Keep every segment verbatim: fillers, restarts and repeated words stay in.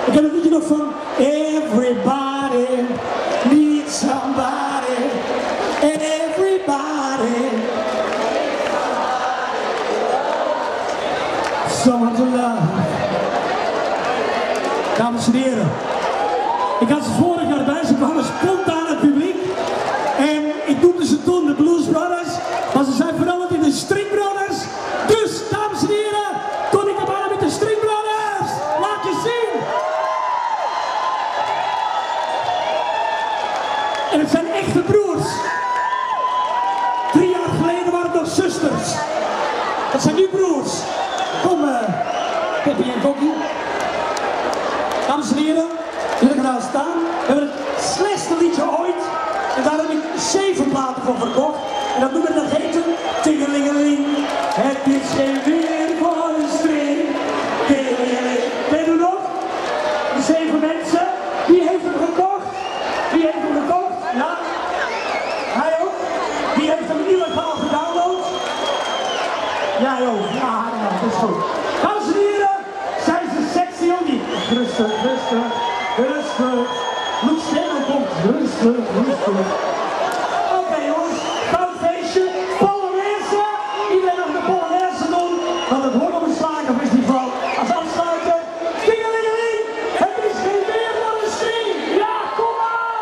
Ik heb een liedje nog van Everybody needs somebody. Everybody. Someone to love. Dames en heren. Ik had ze vorig jaar bij, ze kwamen spontaan het publiek. En ik noemde ze toen de Blues Brothers. Maar ze zijn veranderd in de String Brothers. Dus, dames en heren, kon ik hem aan met de String Brothers. Laat je zien. En het zijn echte broers. Drie jaar geleden waren het nog zusters. Dat zijn nu broers. Kom, uh, Pippi en Kokkie. Dames en heren, jullie gaan staan. We hebben het slechtste liedje ooit. En daar heb ik zeven platen voor verkocht. En dat noemen we dat heten Tingelingeling. Het is geen weer voor een string. Tingelingeling. Ken je nog? De zeven mensen. Wie heeft hem gekocht? Wie heeft hem gekocht? Ja? Hij ook? Wie heeft hem illegaal gedownload? Jij ook. Ja, ja, dat is goed. Dames en heren, zijn ze sexy of niet? Rustig, rustig, rustig. Loek Sterren komt. Rustig, rustig. Oké okay, jongens, koud feestje. Polonaise. Iedereen mag de Polonaise doen. Want het hoort op een slagerfestival. Als afsluiter. Tingelingeling. Het is geen weer voor een string. Ja, kom maar.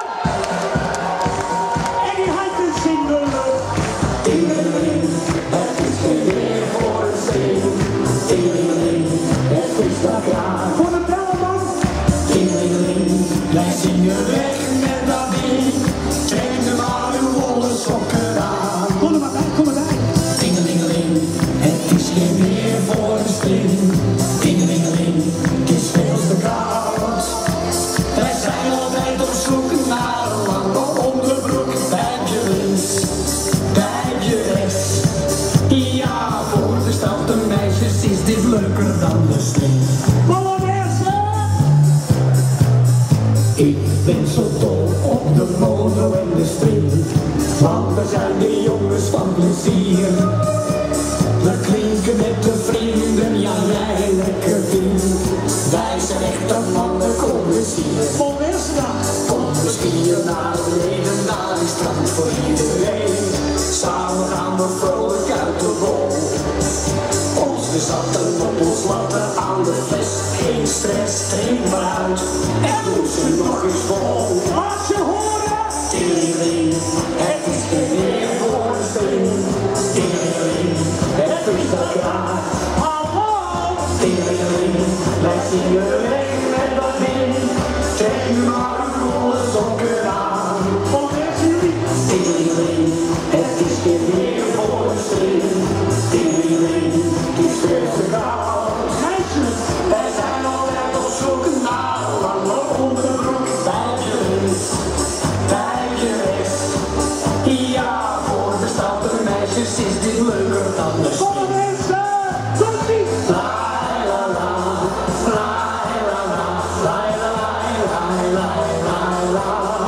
En die hand is in de lucht. Tingelingeling. Het is geen weer voor een string. Tingelingeling. Het is dat klaar. Voor de bellenman. Tingelingeling. Wij zingen weg met dat ding. Trek de maar uw wollen sokken aan. Kom er maar bij, kom er bij. Tingelingeling, het is geen weer voor de string. Tingelingeling, het is veel te koud. Wij zijn altijd op zoek naar een lange onderbroek. Bij je links, bij je rechts. Ja, voor de stoute meisjes is dit leuker dan de string. Ik ben zo dol op de mono en de string, want we zijn de jongens van plezier. We klinken met de vrienden, ja jij lekker ding. Wij zijn echte mannen, kom eens hier. Kom eens hier naar beneden, naar die strand voor iedereen. Samen gaan we vrolijk uit de bol. We zaten op ons latten aan de fles, geen stress, drink maar uit en doe ze nog eens vol. Laat je horen! Tingelingeling, het is geen weer voor een string. Tingelingeling, het is dat klaar. Hallo! Tingelingeling, wij zingen weg met dat ding. Trek nu maar uw volle sokken aan. Tingelingeling, het is geen weer voor een string. Tingelingeling, het is veel te koud. Meisjes, wij zijn altijd op zoek naar een lange onderbroek. Bij je links, bij je rechts. Ja, voor de stoute meisjes is dit leuker dan de string. Kom mensen, tot ziens! La la la, la la la, la la la, la la la.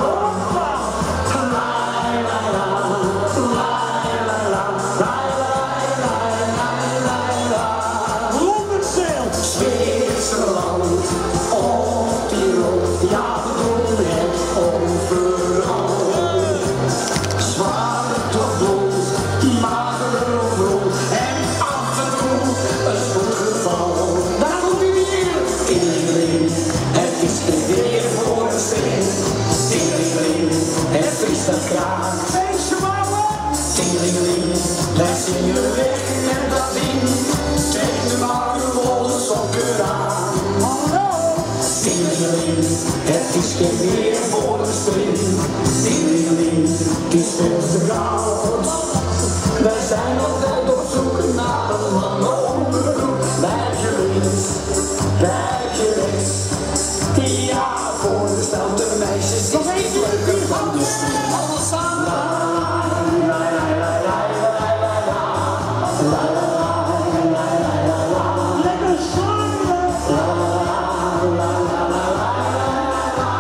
Zwitserland, of Tirol, ja we doen het overal. Zwart of blond, mager of rond, en af en toe een spoedgeval. Daar komt u weer, tingelingeling, het is geen weer voor een string. Tingelingeling, het is dat kraak. Feestje bouwen! Tingelingeling, wij zingen weg met dat ding. Trek de maar uw wollen sokken aan. Tingelingeling, het is geen weer voor een string. Tingelingeling, het is veel te koud. Wij zijn altijd op zoek naar een lange onderbroek. Bij je links, bij je rechts. Ja, voor de stoute meisjes is het leuker van de string. Allemaal samen. La la la la la la la la la la la la la la. Lekker samen. La la la la la la la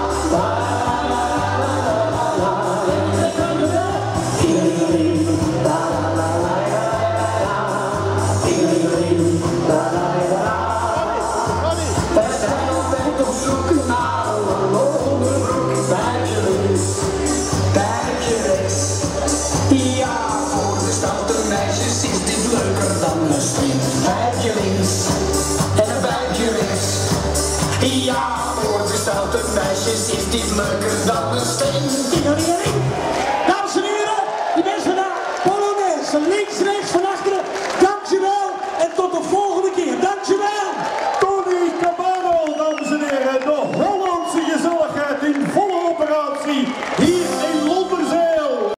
la la la. Tingelingeling, la la la la la la. Tingelingeling, la la la la. Wij zijn altijd op is leuker dan een stel.